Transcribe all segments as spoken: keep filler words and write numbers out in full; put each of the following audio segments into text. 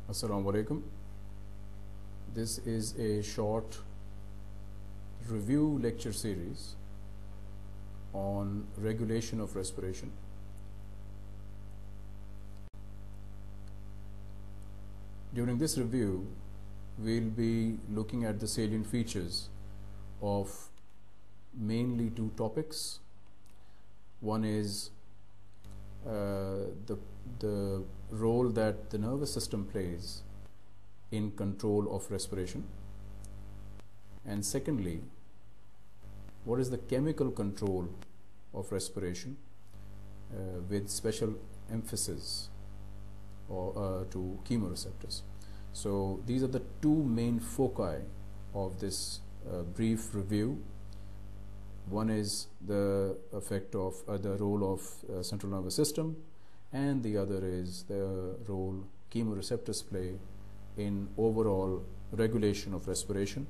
Assalamu alaikum. This is a short review lecture series on regulation of respiration. During this review, we'll be looking at the salient features of mainly two topics. One is uh, the, the role that the nervous system plays in control of respiration, and secondly, what is the chemical control of respiration uh, with special emphasis or uh, to chemoreceptors. So these are the two main foci of this uh, brief review. One is the effect of uh, the role of uh, central nervous system, and the other is the role chemoreceptors play in overall regulation of respiration.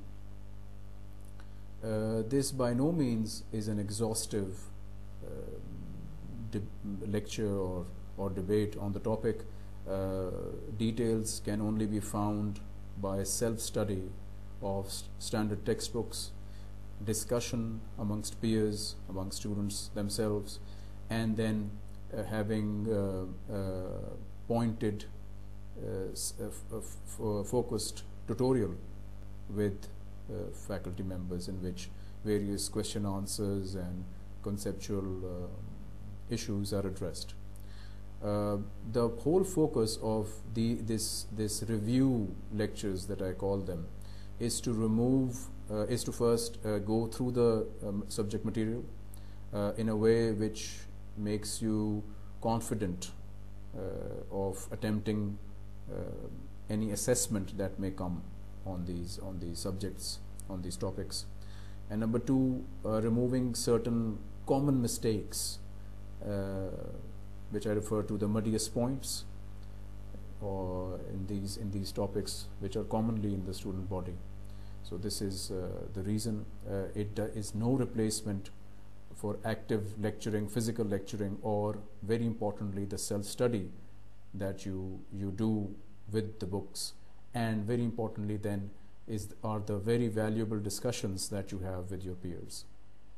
Uh, this by no means is an exhaustive uh, lecture or, or debate on the topic. Uh, details can only be found by self-study of st standard textbooks, discussion amongst peers, amongst students themselves, and then uh, having uh, uh, pointed uh, focused tutorial with uh, faculty members in which various question answers and conceptual uh, issues are addressed. Uh, the whole focus of the this this review lectures, that I call them, is to remove uh, is to first uh, go through the um, subject material uh, in a way which makes you confident uh, of attempting uh, any assessment that may come on these on these subjects, on these topics. And number two, uh, removing certain common mistakes uh, which I refer to the muddiest points or in these in these topics which are commonly in the student body. So this is uh, the reason. Uh, it uh, is no replacement for active lecturing, physical lecturing, or very importantly the self-study that you you do with the books, and very importantly then is are the very valuable discussions that you have with your peers.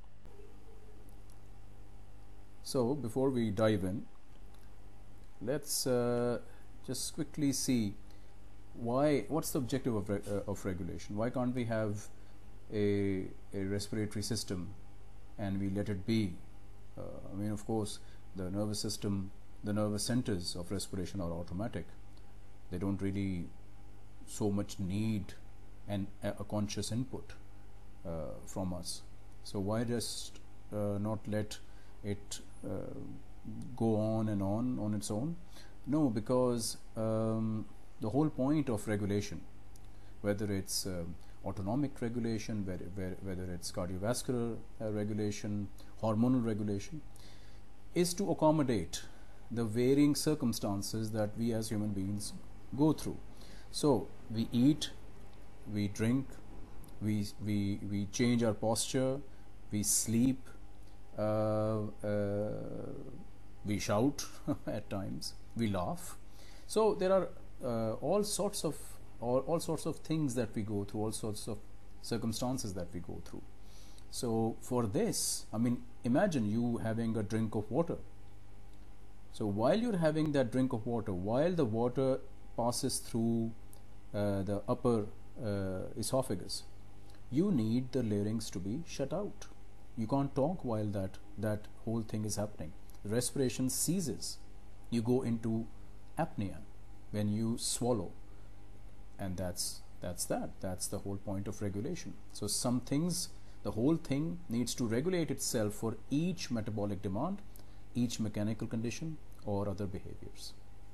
So before we dive in, let's uh, just quickly see why what's the objective of, re uh, of regulation. Why can't we have a, a respiratory system and we let it be? uh, I mean, of course, the nervous system, the nervous centers of respiration are automatic. They don't really so much need an, a, a conscious input uh, from us. So why just uh, not let it uh, go on and on on its own? No, because um, the whole point of regulation, whether it's uh, autonomic regulation, whether, whether it's cardiovascular uh, regulation, hormonal regulation, is to accommodate the varying circumstances that we as human beings go through. So we eat, we drink, we, we, we change our posture, we sleep, uh, uh, we shout at times, we laugh. So there are uh, all sorts of all, all sorts of things that we go through, all sorts of circumstances that we go through. So for this, I mean, imagine you having a drink of water. So while you're having that drink of water, while the water passes through uh, the upper uh, esophagus, you need the larynx to be shut out. You can't talk while that that whole thing is happening. Respiration ceases. You go into apnea when you swallow, and that's that's that that's the whole point of regulation. So some things, the whole thing needs to regulate itself for each metabolic demand, each mechanical condition, or other behaviors.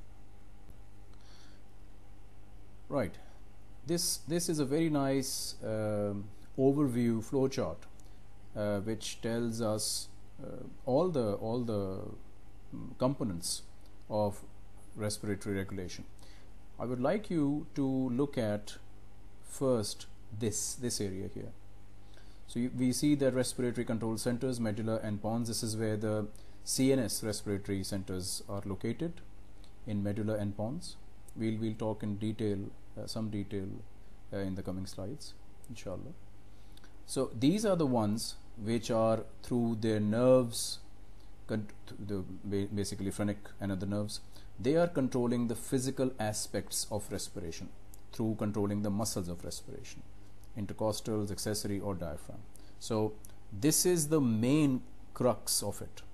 Right, this this is a very nice uh, overview flowchart uh, which tells us uh, all the all the components of respiratory regulation. I would like you to look at first this this area here. So you, we see the respiratory control centers, medulla and pons. This is where the C N S respiratory centers are located, in medulla and pons. we'll we'll talk in detail, uh, some detail uh, in the coming slides, inshallah. So these are the ones which are through their nerves, the basically phrenic and other nerves, they are controlling the physical aspects of respiration through controlling the muscles of respiration, intercostals, accessory or diaphragm. So this is the main crux of it.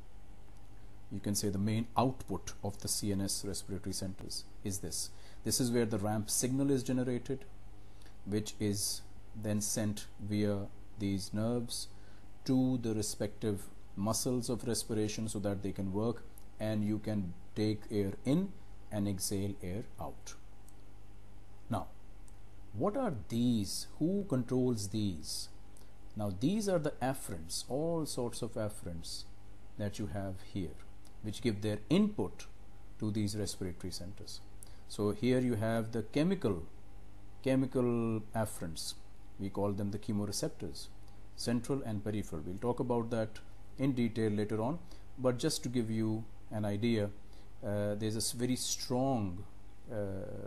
You can say the main output of the C N S respiratory centers is this. This is where the ramp signal is generated, which is then sent via these nerves to the respective muscles of respiration so that they can work and you can take air in and exhale air out. Now, what are these? Who controls these? Now, these are the afferents, all sorts of afferents that you have here, which give their input to these respiratory centers. So here you have the chemical chemical afferents. We call them the chemoreceptors, central and peripheral. We'll talk about that in detail later on, but just to give you an idea, uh, there's a very strong uh,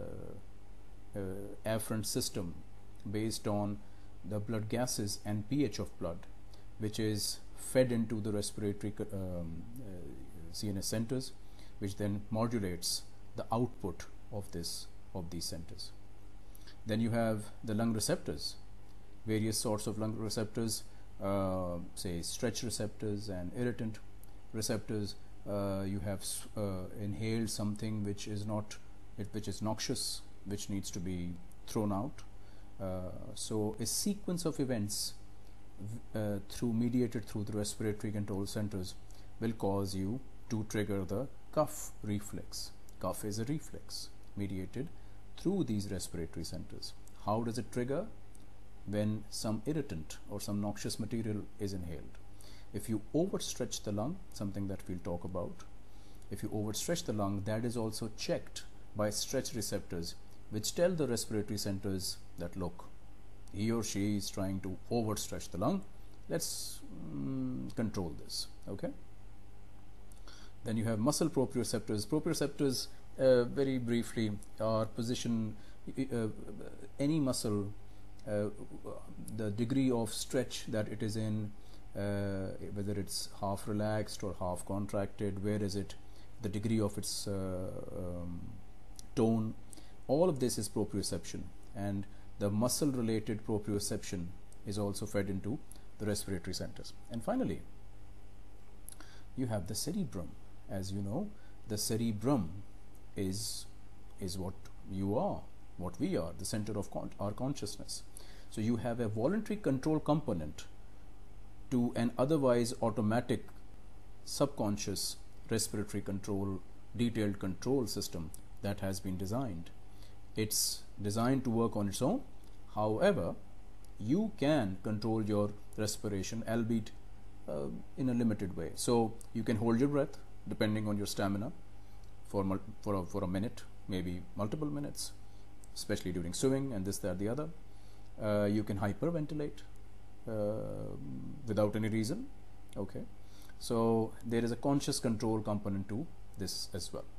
uh, afferent system based on the blood gases and pH of blood, which is fed into the respiratory um, uh, C N S centers, which then modulates the output of this of these centers. Then you have the lung receptors, various sorts of lung receptors, uh, say stretch receptors and irritant receptors. Uh, you have uh, inhaled something which is not, which is noxious, which needs to be thrown out. Uh, so a sequence of events uh, through mediated through the respiratory control centers will cause you to trigger the cough reflex. Cough is a reflex mediated through these respiratory centers. How does it trigger? When some irritant or some noxious material is inhaled. If you overstretch the lung, something that we'll talk about, if you overstretch the lung, that is also checked by stretch receptors, which tell the respiratory centers that look, he or she is trying to overstretch the lung, let's mm, control this. Okay. Then you have muscle proprioceptors. Proprioceptors, uh, very briefly, are position uh, any muscle, uh, the degree of stretch that it is in, uh, whether it's half relaxed or half contracted, where is it, the degree of its uh, um, tone, all of this is proprioception, and the muscle related proprioception is also fed into the respiratory centers. And finally, you have the cerebrum. As you know, the cerebrum is is what you are, what we are, the center of con our consciousness. So you have a voluntary control component to an otherwise automatic subconscious respiratory control, detailed control system that has been designed. It's designed to work on its own. However, you can control your respiration, albeit uh, in a limited way. So you can hold your breath depending on your stamina for for a, for a minute, maybe multiple minutes, especially during swimming and this, that, the other. Uh, you can hyperventilate uh, without any reason. Okay, so there is a conscious control component to this as well.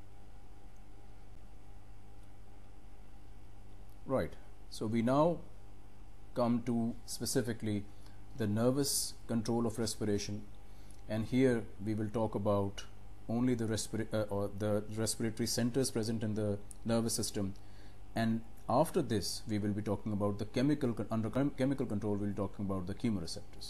Right, so we now come to specifically the nervous control of respiration, and here we will talk about only the respira uh, or the respiratory centers present in the nervous system, and after this we will be talking about the chemical con under chem chemical control. We'll be talking about the chemoreceptors.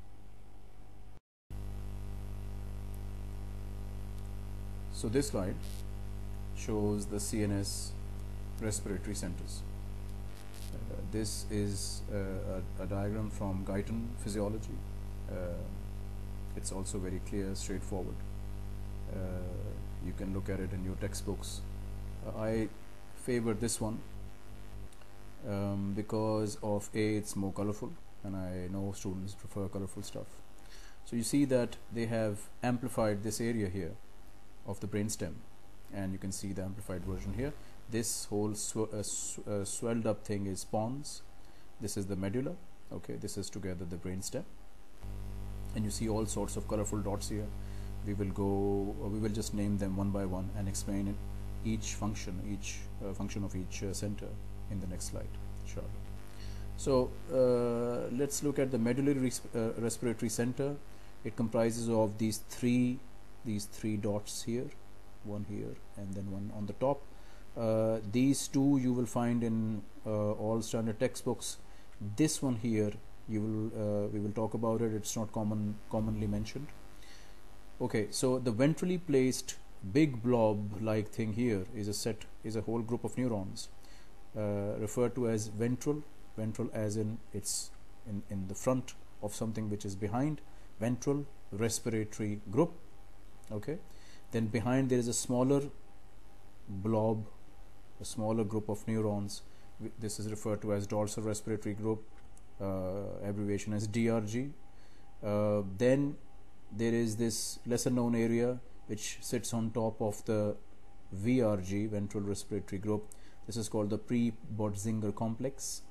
So this slide shows the C N S respiratory centers. Uh, this is uh, a, a diagram from Guyton Physiology. Uh, it's also very clear, straightforward. Uh, you can look at it in your textbooks. Uh, I favor this one um, because of A, it's more colorful, and I know students prefer colorful stuff. So you see that they have amplified this area here of the brainstem, and you can see the amplified version here. This whole sw uh, sw uh, swelled up thing is pons. This is the medulla. Okay, this is together the brainstem, and you see all sorts of colorful dots here. We will go, uh, we will just name them one by one and explain it each function, each uh, function of each uh, center in the next slide. Sure. So uh, let's look at the medullary res uh, respiratory center. It comprises of these three these three dots here, one here and then one on the top. Uh, these two you will find in uh, all standard textbooks. This one here you will uh, we will talk about it. It's not common commonly mentioned. Okay, so the ventrally placed big blob like thing here is a set is a whole group of neurons uh, referred to as ventral. Ventral as in it's in, in the front of something which is behind. Ventral respiratory group. Okay, then behind there is a smaller blob, a smaller group of neurons. This is referred to as dorsal respiratory group, uh, abbreviation as D R G. Uh, then there is this lesser known area which sits on top of the V R G, ventral respiratory group. This is called the pre-Botzinger complex.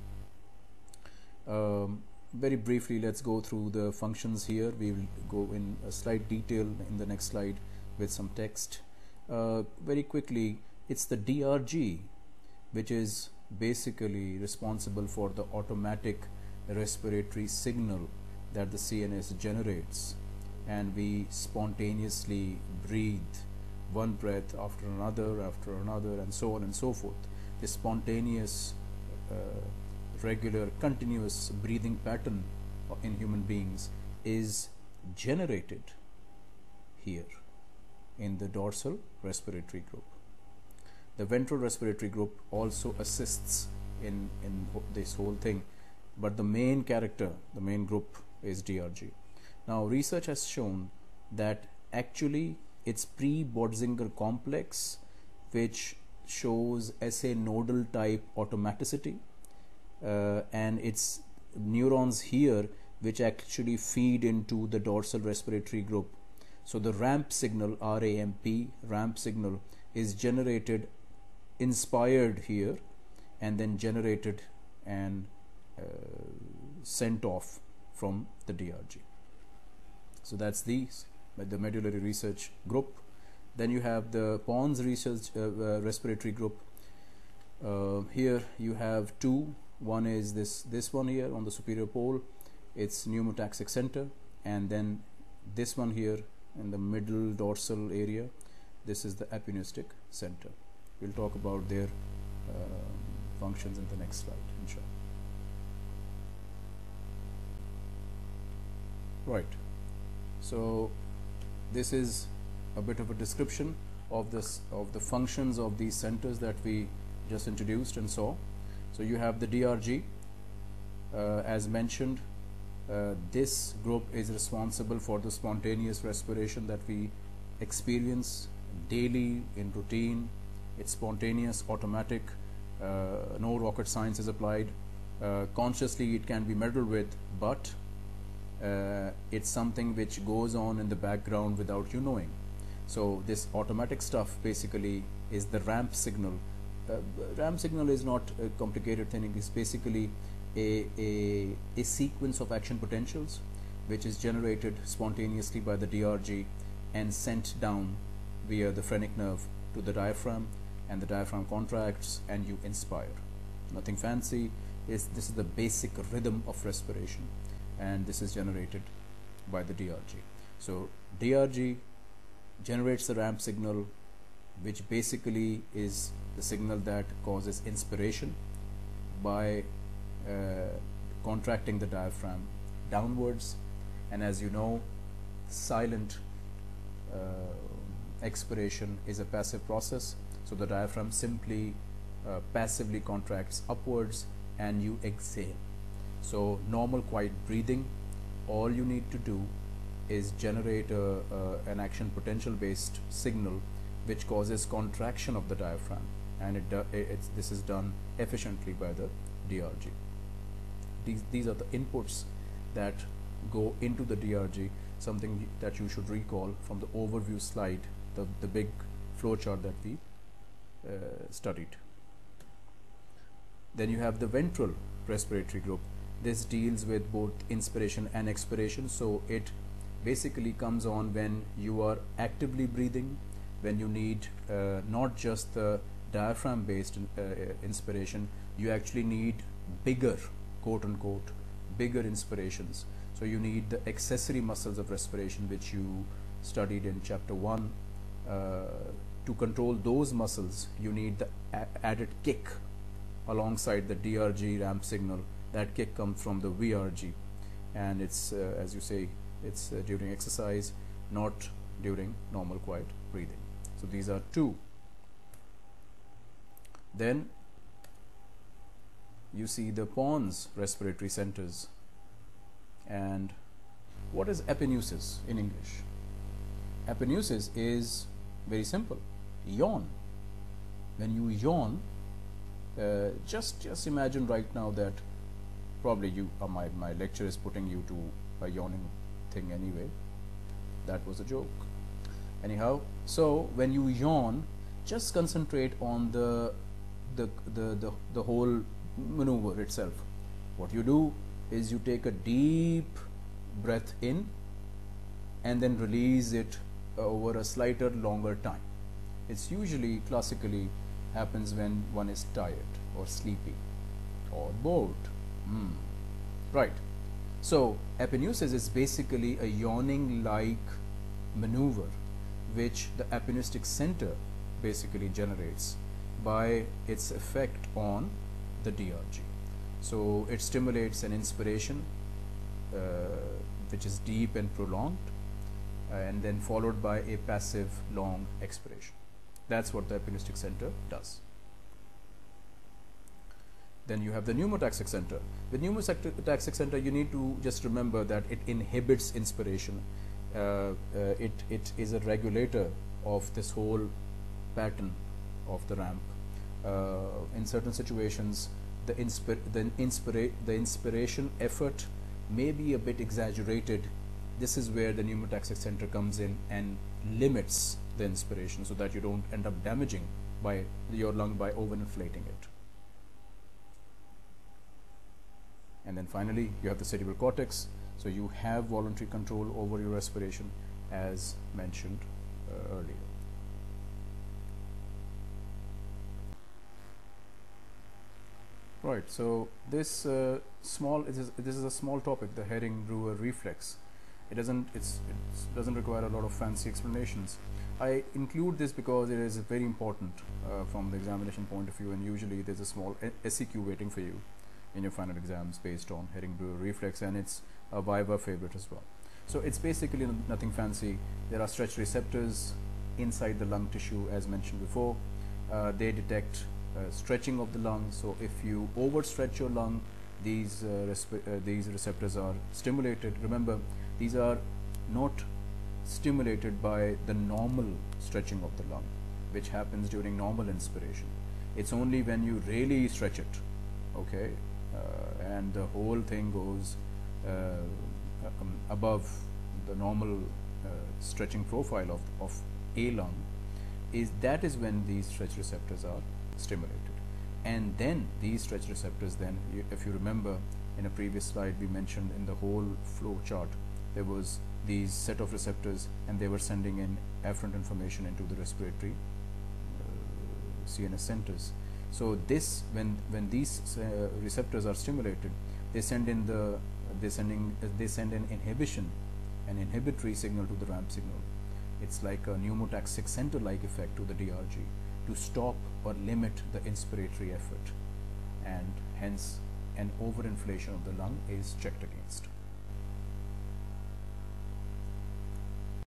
Um, very briefly, let's go through the functions here. We will go in a slight detail in the next slide with some text. Uh, very quickly, it's the D R G which is basically responsible for the automatic respiratory signal that the C N S generates, and we spontaneously breathe one breath after another after another and so on and so forth. This spontaneous uh, regular continuous breathing pattern in human beings is generated here in the dorsal respiratory group. The ventral respiratory group also assists in, in this whole thing, but the main character, the main group is D R G. Now research has shown that actually it's pre-Botzinger complex which shows S A nodal type automaticity, uh, and it's neurons here which actually feed into the dorsal respiratory group. So the ramp signal, R A M P, ramp signal, is generated, inspired here, and then generated and uh, sent off from the D R G. So that's the, the medullary research group. Then you have the Pons research uh, uh, respiratory group. Uh, here you have two. One is this this one here on the superior pole. It's pneumotaxic center, and then this one here in the middle dorsal area. This is the apneustic center. We'll talk about their uh, functions in the next slide, inshallah. Right. So this is a bit of a description of this of the functions of these centers that we just introduced and saw. So you have the D R G, uh, as mentioned. Uh, this group is responsible for the spontaneous respiration that we experience daily in routine. It's spontaneous, automatic, uh, no rocket science is applied. Uh, consciously it can be meddled with, but uh, it's something which goes on in the background without you knowing. So this automatic stuff basically is the ramp signal. Uh, ramp signal is not a complicated thing. It is basically a, a, a sequence of action potentials which is generated spontaneously by the D R G and sent down via the phrenic nerve to the diaphragm, and the diaphragm contracts and you inspire. Nothing fancy. Is this is the basic rhythm of respiration, and this is generated by the D R G. So D R G generates the ramp signal, which basically is the signal that causes inspiration by uh, contracting the diaphragm downwards, and as you know, silent uh, expiration is a passive process. So the diaphragm simply uh, passively contracts upwards and you exhale. So normal quiet breathing, all you need to do is generate a, a, an action potential based signal which causes contraction of the diaphragm, and it do, it's, this is done efficiently by the D R G. These, these are the inputs that go into the D R G, something that you should recall from the overview slide, the, the big flowchart that we uh, studied. Then you have the ventral respiratory group. This deals with both inspiration and expiration. So it basically comes on when you are actively breathing, when you need uh, not just the diaphragm based in, uh, inspiration, you actually need bigger, quote unquote, bigger inspirations. So you need the accessory muscles of respiration, which you studied in chapter one. Uh, to control those muscles, you need the added kick alongside the D R G ramp signal. That kick comes from the V R G, and it's uh, as you say, it's uh, during exercise, not during normal quiet breathing. So these are two. Then you see the pons respiratory centers. And what is apneusis in English? Apneusis is very simple. Yawn. When you yawn, uh, just just imagine right now that probably you uh, my, my lecture is putting you to a yawning thing anyway. That was a joke. Anyhow, so when you yawn, just concentrate on the the the the, the whole maneuver itself. What you do is you take a deep breath in and then release it over a slighter longer time. It's usually classically happens when one is tired or sleepy or bored. Mm. Right. So apneusis is basically a yawning like maneuver which the apneustic center basically generates by its effect on the D R G. So it stimulates an inspiration uh, which is deep and prolonged, uh, and then followed by a passive long expiration. That's what the apneustic center does. Then you have the pneumotaxic center. The pneumotaxic center, you need to just remember that it inhibits inspiration. Uh, uh, it, it is a regulator of this whole pattern of the ramp. Uh, in certain situations, the, inspi the, inspira the inspiration effort may be a bit exaggerated. This is where the pneumotaxic center comes in and limits the inspiration so that you don't end up damaging by your lung by overinflating it. And then finally, you have the cerebral cortex. So you have voluntary control over your respiration as mentioned uh, earlier. Right, so this uh, small, this is, this is a small topic, the Herring-Brewer reflex. It doesn't, it's, it doesn't require a lot of fancy explanations. I include this because it is very important uh, from the examination point of view, and usually there's a small S E Q waiting for you in your final exams based on Herring-Brewer reflex, and it's a Viva favorite as well. So it's basically nothing fancy. There are stretch receptors inside the lung tissue as mentioned before. Uh, they detect uh, stretching of the lung. So if you overstretch your lung, these, uh, uh, these receptors are stimulated. Remember, these are not stimulated by the normal stretching of the lung, which happens during normal inspiration. It's only when you really stretch it, okay, uh, and the whole thing goes uh, um, above the normal uh, stretching profile of, of a lung, is that is when these stretch receptors are stimulated. And then these stretch receptors then, you, if you remember in a previous slide we mentioned in the whole flow chart, there was these set of receptors and they were sending in afferent information into the respiratory uh, C N S centers. So this, when when these uh, receptors are stimulated, they send in the they sending uh, they send in inhibition, an inhibitory signal to the ramp signal. It's like a pneumotaxic center-like effect to the D R G to stop or limit the inspiratory effort, and hence an overinflation of the lung is checked against.